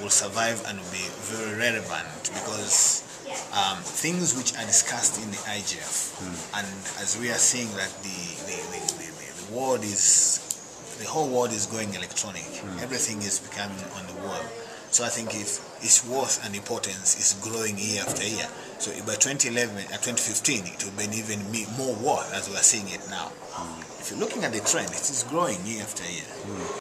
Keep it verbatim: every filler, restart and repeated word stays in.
will survive and will be very relevant, because um, things which are discussed in the I G F, mm. and as we are seeing that the the, the, the, the world is, the whole world is going electronic, mm. everything is becoming on the web. So I think if its worth and importance is growing year after year. So by twenty eleven, uh, twenty fifteen, it will be even more worth as we are seeing it now. Mm. If you're looking at the trend, it is growing year after year. Mm.